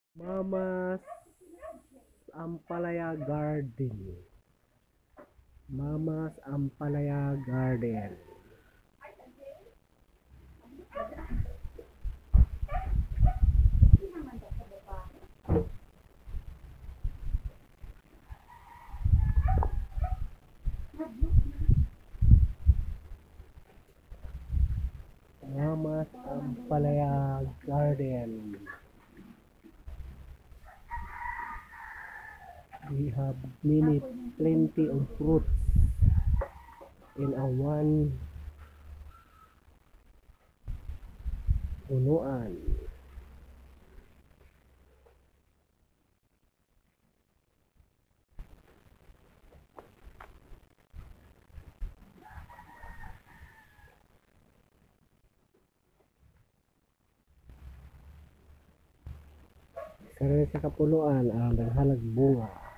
Mama's Ampalaya Garden. Mama's Ampalaya Garden. Mama's Ampalaya Garden. We have plenty of fruits in a one punuan. Isa rin sa kapunuan ang naghalag bunga.